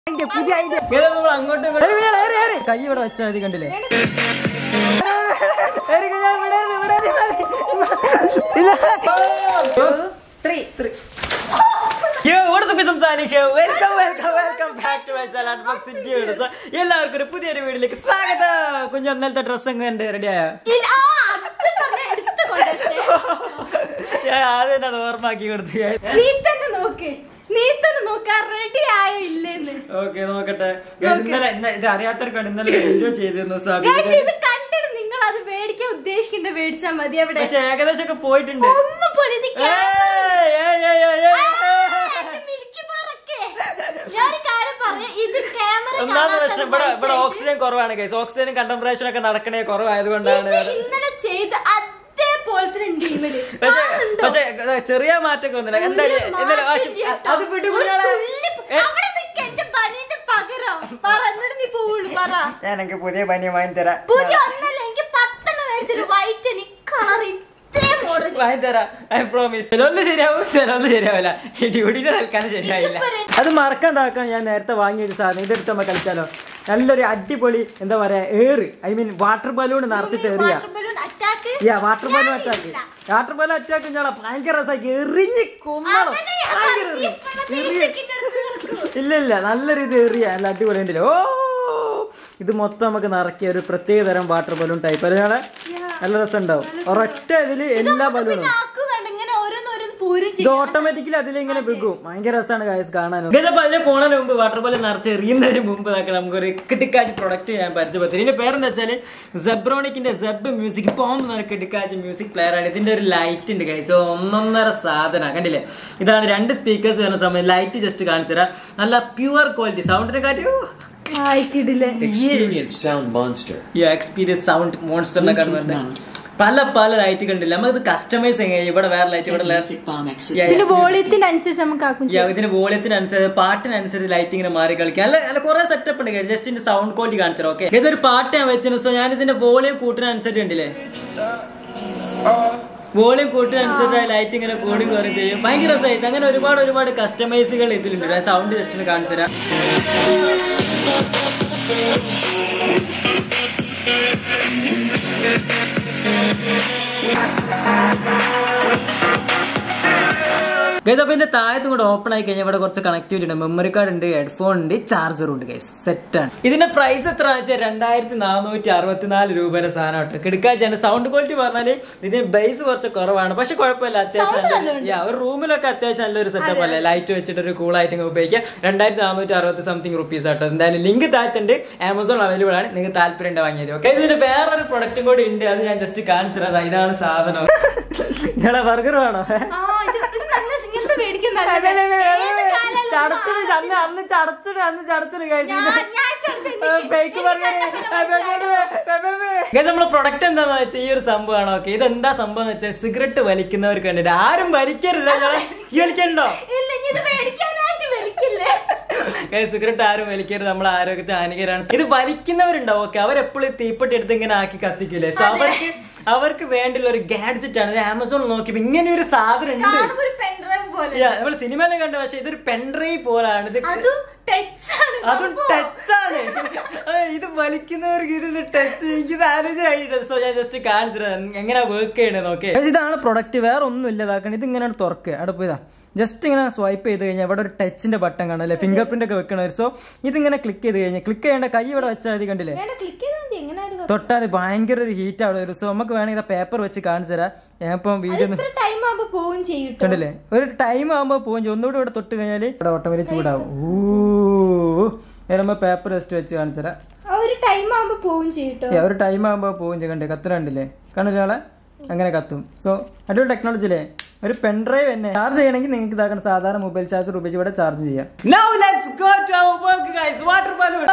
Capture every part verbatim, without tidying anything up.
പുതിയ ഐഡിയ അങ്ങോട്ടും കൈ ഇവിടെ വെച്ചാൽ മതി. കണ്ടില്ലേ? എല്ലാവർക്കും ഒരു പുതിയൊരു വീഡിയോയിലേക്ക് സ്വാഗതം. കുഞ്ഞു ഒന്നലത്തെ ഡ്രസ് എങ്ങനെ ഉണ്ട്? റെഡിയായോ? ആദ്യം അത് ഓർമ്മാക്കി കൊടുത്തു. ഓക്കെ നോക്കട്ടെ. ഇന്നലെ ഇത് അറിയാത്തവർക്കാണ് ഇന്നലെ വീഡിയോ ചെയ്തിരുന്നു. നിങ്ങൾ അത് മേടിക്കാൻ ഉദ്ദേശിക്കണ്ട, മേടിച്ചാൽ മതി. അവിടെ പക്ഷെ ഏകദേശം ഒക്കെ പോയിട്ടുണ്ട്. ഒന്നാമത്തെ പ്രശ്നം ഇവിടെ ഇവിടെ ഓക്സിജൻ കുറവാണ് ഗൈസ്. ഓക്സിജനും കണ്ടംപ്രേഷൻ ഒക്കെ നടക്കണേ കുറവായതുകൊണ്ടാണ്. ഇന്നലെ ചെയ്ത് അതേപോലത്തെ പക്ഷെ ചെറിയ മാറ്റമൊക്കെ ഒന്നുമില്ല. എന്തായാലും ഇന്നലെ അത് ഞാനെനിക്ക് പുതിയ പനി വാങ്ങി തരാം. ചിലൊന്നും ശരിയാവും, ചിലൊന്നും ശരിയാവില്ല. ഈ ഡ്യൂട്ടിന്റെ തൽക്കാലം ശരിയായില്ല. അത് മറക്കണ്ടാക്കാൻ ഞാൻ നേരത്തെ വാങ്ങിയൊരു സാധനം ഇതെടുത്ത് നമ്മ കളിച്ചാലോ. നല്ലൊരു അടിപൊളി എന്താ പറയാ ഏറ്, ഐ മീൻ വാട്ടർ ബലൂൺ നിറച്ചിട്ട് എറിയാ. Water balloon attack water balloon attack ഞാളെ ഭയങ്കര രസമാക്കി എറിഞ്ഞ് കൊന്നണം. ഇല്ല ഇല്ല നല്ലൊരു ഇത് എറിയ നല്ല അടിപൊളി ഉണ്ടല്ലോ. ഓ ഇത് മൊത്തം നമുക്ക് നിറക്കിയ ഒരു പ്രത്യേക തരം വാട്ടർ ബലൂൺ ടൈപ്പ്. അതിനാണ് നല്ല രസം ഉണ്ടാവും. ഒരൊറ്റ ഇതില് എല്ലാ ബലൂണും ഇത് ഓട്ടോമാറ്റിക്കലി അതിലിങ്ങനെ വിൽക്കും. ഭയങ്കര രസമാണ് കാര്യം കാണാനും. അതിന് പോണതിന് മുമ്പ് വാട്ടർ ബലൂൺ നിറച്ച് എറിയുന്നതിന് മുമ്പ് നമുക്കൊരു കിട്ടിക്കാച്ച് പ്രൊഡക്റ്റ് ഞാൻ പരിചയപ്പെടുത്തി. ഇതിന്റെ പേരെന്താ വെച്ചാല് സെബ്രോണിക്കിന്റെ സെബ് മ്യൂസിക് പോം എന്ന കിട്ടിക്കാച്ച് മ്യൂസിക് പ്ലെയർ ആണ്. ഇതിന്റെ ഒരു ലൈറ്റ് ഉണ്ട് ഗൈസ്, ഒന്നൊന്നര സാധന കണ്ടില്ലേ. ഇതാണ് രണ്ട് സ്പീക്കേഴ്സ് വരുന്ന സമയം ലൈറ്റ് ജസ്റ്റ് കാണിച്ചു തരാം. നല്ല പ്യുവർ ക്വാളിറ്റി സൗണ്ടിനെ കാര്യം എക്സ്പീരിയൻസ് സൗണ്ട് മോൺസ്റ്റർ പല പല ലൈറ്റുകൾ ഉണ്ടല്ലോ. നമുക്ക് കസ്റ്റമൈസ് ചെയ്യാം. ഇവിടെ വേറെ ലൈറ്റ്, ഇവിടെ ഇതിന്റെ വോളിയത്തിനനുസരിച്ച് പാട്ടിനനുസരിച്ച് ലൈറ്റ് ഇങ്ങനെ മാറി കളിക്കാം. അല്ല അല്ല കുറെ സെറ്റപ്പ് ഉണ്ട്. ജസ്റ്റ് ഇതിന്റെ സൗണ്ട് ക്വാളിറ്റി കാണിച്ചോ. ഓക്കെ ഇതൊരു പാട്ട് ഞാൻ വെച്ചു. സോ ഞാൻ ഇതിന്റെ വോളിയം കൂട്ടിനനുസരിച്ച് ഉണ്ടല്ലേ, വോളിയം കൂട്ടിനനുസരിച്ച് ലൈറ്റ് ഇങ്ങനെ കൂടി കുറയും ചെയ്യും. ഭയങ്കര രസമായിട്ട് അങ്ങനെ ഒരുപാട് ഒരുപാട് കസ്റ്റമൈസുകൾ ഇതിലുണ്ട്. സൗണ്ട് ജസ്റ്റ് കാണിച്ചു തരാം. ഗൈസ് അപ്പൊ ഇതിന്റെ താഴത്തും കൂടെ ഓപ്പൺ ആയി കഴിഞ്ഞാൽ ഇവിടെ കുറച്ച് കണക്ടിവിറ്റി ഉണ്ട്. മെമ്മറി കാർഡ് ഉണ്ട്, ഹെഡ്ഫോൺ ഉണ്ട്, ചാർജറും ഉണ്ട്. ഗൈസ് സെറ്റാണ്. ഇതിന്റെ പ്രൈസ് എത്ര വെച്ചാൽ രണ്ടായിരത്തി നാനൂറ്റി അറുപത്തിനാല് രൂപയുടെ സാധനം കേട്ടോ. കിടക്കാച്ചാണ്. സൗണ്ട് ക്വാളിറ്റി പറഞ്ഞാല് ഇതിന് ബേസ് കുറച്ച് കുറവാണ്, പക്ഷെ കുഴപ്പമില്ല. അത്യാവശ്യം ഒരു റൂമിലൊക്കെ അത്യാവശ്യം നല്ലൊരു സെറ്റപ്പ് അല്ലേ. ലൈറ്റ് വെച്ചിട്ട് ഒരു കൂൾ ആയിട്ട് ഉപയോഗിക്കാം. രണ്ടായിരത്തി നാനൂറ്റി അറുപത്തി സംതിങ് റുപ്പീസ് ആട്ടോ. എന്തായാലും ലിങ്ക് താഴത്തുണ്ട്, ആമസോൺ അവൈലബിൾ ആണ്. നിങ്ങൾക്ക് താല്പര്യം ഉണ്ട് വാങ്ങിയത്. ഓക്കെ ഇതിന്റെ വേറൊരു പ്രൊഡക്റ്റും കൂടി ഉണ്ട്, അത് ഞാൻ ജസ്റ്റ് കാണിച്ചു തരാം. ഇതാണ് സാധനം. ഞങ്ങളെ ബർഗർ വേണോ? അന്ന് ചടച്ചിട് അന്ന് ചടച്ചിട് നമ്മളെ പ്രൊഡക്റ്റ് എന്താന്ന് വെച്ചാൽ ഈ ഒരു സംഭവമാണ്. ഓക്കെ ഇതെന്താ സംഭവം എന്ന് വെച്ചാൽ സിഗരറ്റ് വലിക്കുന്നവർക്ക് വേണ്ടിട്ട്. ആരും വലിക്കരുത്. ഈ വലിക്കണ്ടോ? സിഗരറ്റ് ആരും വലിക്കരുത്, നമ്മളെ ആരോഗ്യത്തിന് ഹാനികരാണ്. ഇത് വലിക്കുന്നവരുണ്ടാവും. ഓക്കെ അവരെപ്പോഴും തീപ്പെട്ടി എടുത്ത് ഇങ്ങനെ ആക്കി കത്തിക്കൂലേ. സോ അവർക്ക് അവർക്ക് വേണ്ടിയുള്ള ഒരു ഗാഡ്ജറ്റ് ആണ്. ആമസോൺ നോക്കിയപ്പോ ഇങ്ങനെ ഒരു സാധനം ഉണ്ട്. നമ്മൾ സിനിമയിലെ കണ്ട, പക്ഷെ ഇതൊരു പെൻഡ്രൈവ് പോലാണ്. ഇത് അതും ടച്ചാണ്. ഇത് വലിക്കുന്നവർക്ക് ഇത് ടച്ച് എനിക്കിത് ആലോചിച്ചായിട്ട്. സോ ഞാൻ ജസ്റ്റ് കാണിച്ചത് എങ്ങനെയാ വർക്ക് ചെയ്യണത്. ഓക്കെ ഇതാണ് പ്രൊഡക്റ്റ്, വേറെ ഒന്നും ഇല്ല. ഇതാക്കണം ഇത് ഇങ്ങനെ തുറക്കുക. അവിടെ പോയതാ ജസ്റ്റ് ഇങ്ങനെ സ്വൈപ്പ് ചെയ്ത് കഴിഞ്ഞാൽ ഇവിടെ ഒരു ടച്ചിന്റെ ബട്ടൺ കാണാം അല്ലെ, ഫിംഗർ പ്രിന്റ് ഒക്കെ വെക്കണ. സോ ഇതിങ്ങനെ ക്ലിക്ക് ചെയ്ത് കഴിഞ്ഞാൽ ക്ലിക്ക് ചെയ്യേണ്ട കൈ ഇവിടെ വെച്ചാൽ മതി. കണ്ടില്ലേ തൊട്ടാൽ ഭയങ്കര ഒരു ഹീറ്റ് അവിടെ വരും. സോ നമുക്ക് വേണമെങ്കിൽ പേപ്പർ വെച്ച് കാണിച്ചു തരാം. ഞാൻ ഇപ്പം വീഡിയോ കണ്ടില്ലേ ഒരു ടൈം ആകുമ്പോ പോകും ചെയ്യും. ഒന്നുകൂടി ഇവിടെ തൊട്ട് കഴിഞ്ഞാൽ ഇവിടെ ഓട്ടോമാറ്റിക് ചൂടാവും. ഊ നമ്മൾ പേപ്പർ ജസ്റ്റ് വെച്ച് കാണിച്ചു തരാം. ഒരു ടൈം ആകുമ്പോ പോകും ചെയ്യും. കണ്ടേ കത്തുന്ന കണ്ടില്ലേ, കണ്ടില്ലേ അങ്ങനെ കത്തും. സോ അടിപൊളി ടെക്നോളജി അല്ലേ. ഒരു പെൻഡ്രൈവ് തന്നെ ചാർജ് ചെയ്യണമെങ്കിൽ നിങ്ങൾക്ക് ഇതാക്കണം. സാധാരണ മൊബൈൽ ചാർജർ ഉപയോഗിച്ച് ഇവിടെ ചാർജ് ചെയ്യാം. Now let's go to our work guys. Water balloon.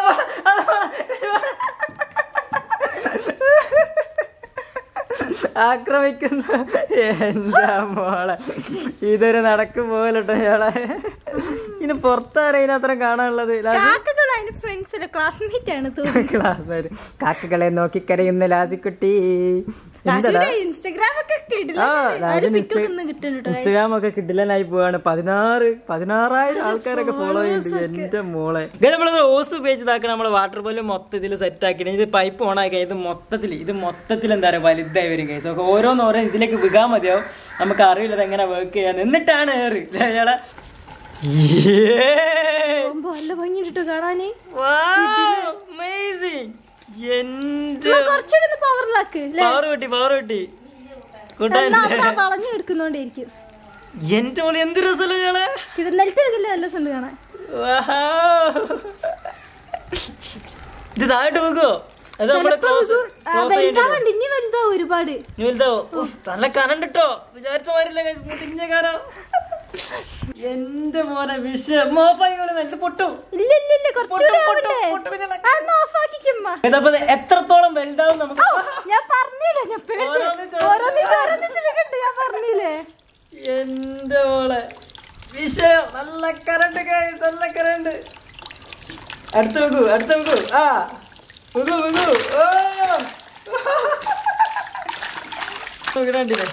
ആക്രമിക്കുന്ന എന്താ മോളെ, ഇതൊരു നടക്കും പോകലട്ടോ ഇയാളെ. ഇനി പുറത്താരെ ഇതിനത്ര കാണാനുള്ളത്. മനസ്സിലായി ക്ലാസ്മേറ്റ് ആണ് ക്ലാസ് കാക്കകളെ നോക്കി കരയുന്ന ലാസിക്കുട്ടി. ഇൻസ്റ്റാഗ്രാം ഒക്കെ ഇൻസ്റ്റാഗ്രാം ഒക്കെ കിട്ടില്ലായി പോവാണ്. പതിനാറ് പതിനാറായിരം ആൾക്കാരൊക്കെ ഫോളോ ചെയ്യുന്നുണ്ട് എന്റെ മോളെ. നമ്മളത് ഓസ് ഉപയോഗിച്ചതാക്കണം. നമ്മളെ വാട്ടർ ബോല് മൊത്തത്തിൽ സെറ്റ് ആക്കി. ഇത് പൈപ്പ് ഓൺ ആക്കി ഇത് മൊത്തത്തിൽ ഇത് മൊത്തത്തിൽ എന്താ പറയുക വലുതായി വരും കേസ്. ഒക്കെ ഓരോന്നോരോ ഇതിലേക്ക് വികാൻ മതിയാവും. നമുക്ക് അറിയില്ല എങ്ങനെ വർക്ക് ചെയ്യാൻ. എന്നിട്ടാണ് ഏറ് ഇയാളെ എന്റെ മോളി എന്ത് രസമല്ലേ കാണാൻ. ഇത് താഴോട്ട് വെക്കോ? അത് നമ്മള് ഒരുപാട് നല്ല കറണ്ട് ഇട്ടോ വിചാരിച്ച മാരില്ല മുട്ടിഞ്ഞ കാരം. എന്റെ മോനെ വിഷയം പൊട്ടും. എത്രത്തോളം വലുതാവും നമുക്ക് എന്റെ മോളെ വിഷയം. നല്ല കറണ്ട് നല്ല കറണ്ട്. അടുത്ത് വെക്കൂ അടുത്ത് വെക്കൂ. ആ വെക്കൂ വെക്കൂ. വികടണ്ടില്ലേ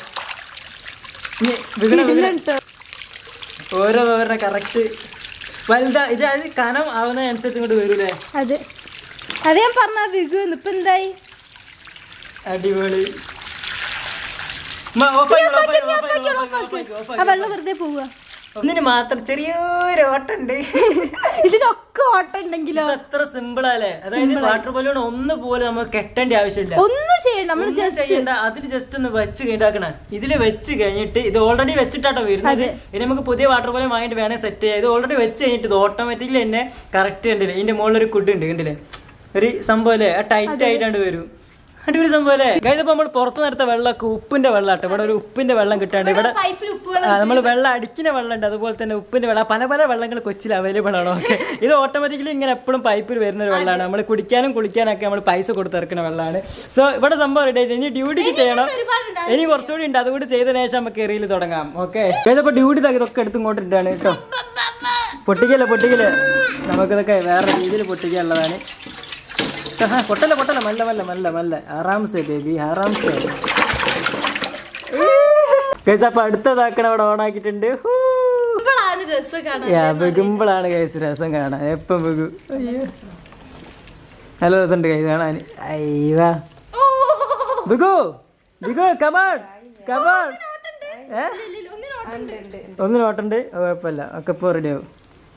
ഓരോ ഓരോ കറക്റ്റ് വലുതാ. ഇത് അത് കനം ആവുന്നതനുസരിച്ച് ഇങ്ങോട്ട് വരൂലേ? അതെ അതെ ഞാൻ പറഞ്ഞ വിഗു ഇപ്പൊ എന്തായി? അടിപൊളി. വെള്ളം വെറുതെ പോവുക. ഒന്നിന് മാത്രം ചെറിയൊരു ഓട്ടുണ്ട്. ഇതിനൊക്കെ ഓട്ടം ഉണ്ടെങ്കിലോ എത്ര സിമ്പിൾ അല്ലേ? അതായത് വാട്ടർ ബലൂൺ ഒന്ന് പോലും നമുക്ക് കെട്ടേണ്ട ആവശ്യമില്ല. ഒന്നും ചെയ്യണ്ട നമ്മൾ ചെയ്യണ്ട. അതിൽ ജസ്റ്റ് ഒന്ന് വെച്ച് കഴിഞ്ഞാക്കണം. ഇതില് വെച്ച് കഴിഞ്ഞിട്ട് ഇത് ഓൾറെഡി വെച്ചിട്ടാട്ടോ വരുന്നത്. ഇനി നമുക്ക് പുതിയ വാട്ടർ ബലൂൺ വാങ്ങിട്ട് വേണേ സെറ്റ് ചെയ്യാം. ഇത് ഓൾറെഡി വെച്ച് കഴിഞ്ഞിട്ട് ഇത് ഓട്ടോമാറ്റിക്കലി തന്നെ കറക്റ്റ് കണ്ടില്ലേ? ഇതിന്റെ മുകളിൽ ഒരു കുഡ് ഉണ്ട് കണ്ടില്ലേ? ഒരു സംഭവം അല്ലേ? ടൈറ്റ് ആയിട്ടാണ് വരും. അടിപൊളി സംഭവം അല്ലേ? കഴിഞ്ഞപ്പോ നമ്മൾ പുറത്തു നേരത്തെ വെള്ളമൊക്കെ ഉപ്പിന്റെ വെള്ളാട്ടോ. ഇവിടെ ഒരു ഉപ്പിന്റെ വെള്ളം കിട്ടാണ്ട്. ഇവിടെ നമ്മൾ വെള്ളം അടിക്കുന്ന വെള്ളം ഉണ്ട്. അതുപോലെ തന്നെ ഉപ്പിന്റെ വെള്ളം പല പല വെള്ളങ്ങൾ കൊച്ചിയിൽ അവൈലബിൾ ആണോ? ഓക്കെ. ഇത് ഓട്ടോമാറ്റിക്കലി ഇങ്ങനെ എപ്പോഴും പൈപ്പിൽ വരുന്ന ഒരു വെള്ളമാണ്. നമ്മൾ കുടിക്കാനും കുളിക്കാനൊക്കെ നമ്മൾ പൈസ കൊടുത്തിറക്കുന്ന വെള്ളമാണ്. സോ ഇവിടെ സംഭവം റെഡി ആയിട്ട് ഇനി ഡ്യൂട്ടിക്ക് ചെയ്യണം. ഇനി കുറച്ചുകൂടി ഉണ്ട്. അതുകൂടി ചെയ്തതിനു ശേഷം നമുക്ക് എറിയിൽ തുടങ്ങാം. ഓക്കെ. കഴിഞ്ഞപ്പോ ഡ്യൂട്ടി ഇതൊക്കെ എടുത്ത് ഇങ്ങോട്ടിട്ടാണ് കേട്ടോ. പൊട്ടിക്കല്ലേ പൊട്ടിക്കല്. നമുക്കിതൊക്കെ വേറെ രീതിയിൽ പൊട്ടിക്കാനുള്ളതാണ്. പൊട്ടല്ല പൊട്ടല്ല മല്ല മല്ല മല്ല മല്ല ആറാംസേ ബേബി ആറാംസേ. അപ്പൊ അടുത്തതാക്കണ അവിടെ ഓണാക്കിട്ടുണ്ട്. വെകുമ്പോഴാണ് കൈസ് രസം കാണാൻ. എപ്പം വെകു നല്ല രസമുണ്ട് കൈസ് കാണാൻ. അയ്യവാ ബിഗു ബിഗു കമാൺ കമാൺ. ഏ ഒന്നിനോട്ടുണ്ട്. കുഴപ്പമില്ല ഒക്കെ ഇപ്പൊ റെഡി ആവും.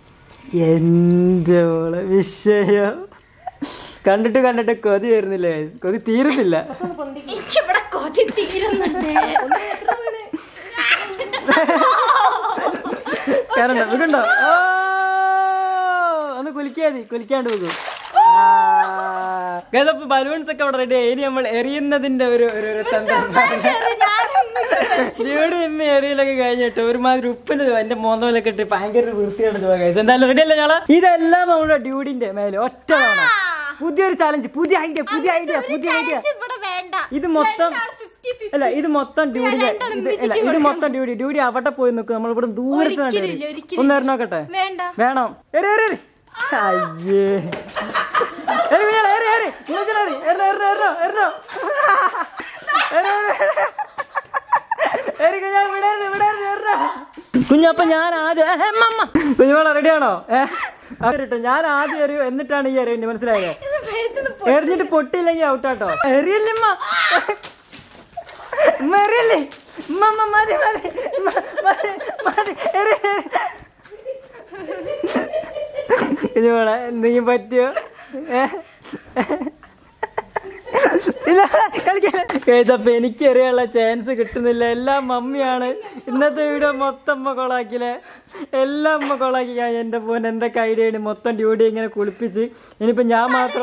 എന്റെ മോളെ വിഷയം കണ്ടിട്ട് കണ്ടിട്ട് കൊതി വരുന്നില്ലേ? കൊതി തീരുന്നില്ല. കണ്ടോ? ഒന്ന് കുലിക്കാതി കുലിക്കാണ്ട് പോകും. ബലൂൺസ് ഒക്കെ അവിടെ റെഡി ആയി. ഇനി നമ്മൾ എറിയുന്നതിന്റെ ഒരു എറിയലൊക്കെ കഴിഞ്ഞിട്ട് ഒരുമാതിരി ഉപ്പിന് എന്റെ മോന്തോലൊക്കെ ഇട്ട് ഭയങ്കര വൃത്തിയാണ് ചോദിച്ചത്. എന്തായാലും റെഡി അല്ലേ ഞങ്ങള്? ഇതെല്ലാം നമ്മുടെ ഡ്യൂഡിന്റെ മേലെ ഒറ്റ തവണ പുതിയൊരു ചാലഞ്ച്, പുതിയ ഐഡിയ പുതിയ ഐഡിയ പുതിയ ഐഡിയ. ഇത് മൊത്തം അല്ല ഇത് മൊത്തം ഡ്യൂഡിന്റെ അല്ല ഇത് മൊത്തം ഡ്യൂഡി ഡ്യൂഡി അവിടെ പോയി നിൽക്കും. നമ്മൾ ഇവിടെ ദൂരത്ത് ഒന്ന് എറിഞ്ഞോക്കട്ടെ? വേണം. അയ്യേ കുഞ്ഞപ്പ ഞാൻ ആദ്യം കുഞ്ഞുമോളെ റെഡിയാണോ? ഏഹ് ഞാൻ ആദ്യം എറിയും എന്നിട്ടാണ് ഈ എറിയുന്നത്. മനസ്സിലായോ? എറിഞ്ഞിട്ട് പൊട്ടിയില്ലെങ്കിൽ ഔട്ടാട്ടോ. എറിയല്ലമ്മ എറിയല്ലേ മതി മതി മതി കുഞ്ഞുമോളെ എന്തെങ്കിലും പറ്റിയോ? ഇല്ല കളിക്കാൻ എനിക്ക് അറിയാനുള്ള ചാൻസ് കിട്ടുന്നില്ല. എല്ലാം മമ്മിയാണ്. ഇന്നത്തെ വീഡിയോ മൊത്തം അമ്മ കൊളാക്കില്ലേ? എല്ലാം അമ്മ കൊളാക്കി. ഞാൻ എന്റെ ഫോൺ എന്തൊക്കെ ഐഡിയ ആണ് മൊത്തം ഡ്യൂട്ടി ഇങ്ങനെ കുളിപ്പിച്ച്. ഇനിയിപ്പൊ ഞാൻ മാത്രം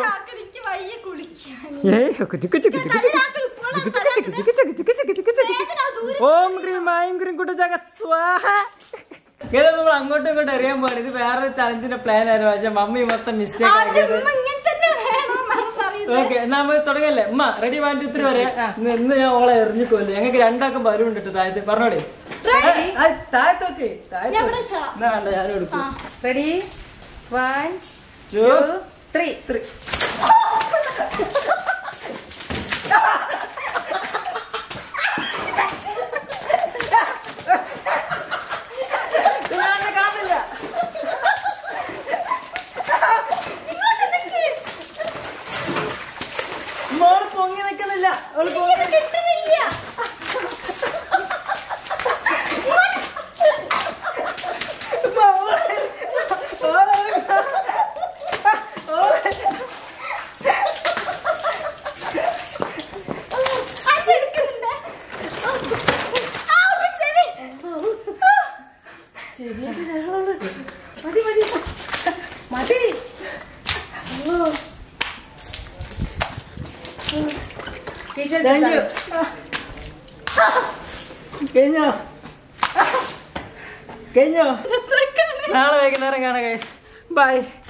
ഓം ക്രീം ഐം ക്രീം കുട്ടിച്ചാക്ക സ്വാഹ. ഏതാ നമ്മൾ അങ്ങോട്ടും ഇങ്ങോട്ടും അറിയാൻ പോകാൻ. ഇത് വേറൊരു ചലഞ്ചിന്റെ പ്ലാൻ ആയിരുന്നു. പക്ഷെ മമ്മി മൊത്തം മിസ്റ്റേക്ക് ആക്കിയത്. ഓക്കെ എന്നാ നമ്മൾ തുടങ്ങല്ലേ? ഉമ്മ റെഡി വൺ ടു ത്രീ വരെ. ഇന്ന് ഞാൻ ഓളെ എറിഞ്ഞിക്കൊല്ലേ. ഞങ്ങൾക്ക് രണ്ടാക്കും ബലൂൺ ഉണ്ട് താഴത്ത്. പറഞ്ഞോളി താഴത്തൊക്കെ താഴത്ത്. എന്നാ വേണ്ട ഞാൻ എടുക്കും. Ready one two three three മോള് പൊങ്ങി നിൽക്കുന്നില്ല. കിട്ടുന്നില്ല. മതി മതി മതി. കഴിഞ്ഞോ കഴിഞ്ഞോ നാളെ വൈകുന്നേരം കാണാം ഗൈസ്. ബൈ.